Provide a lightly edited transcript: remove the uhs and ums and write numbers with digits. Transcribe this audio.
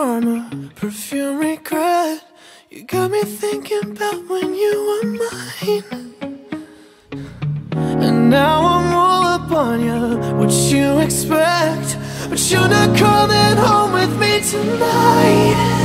karma, perfume regret. You got me thinking about when you were mine. And now I'm all up on you, what you expect? But you're not coming home with me tonight.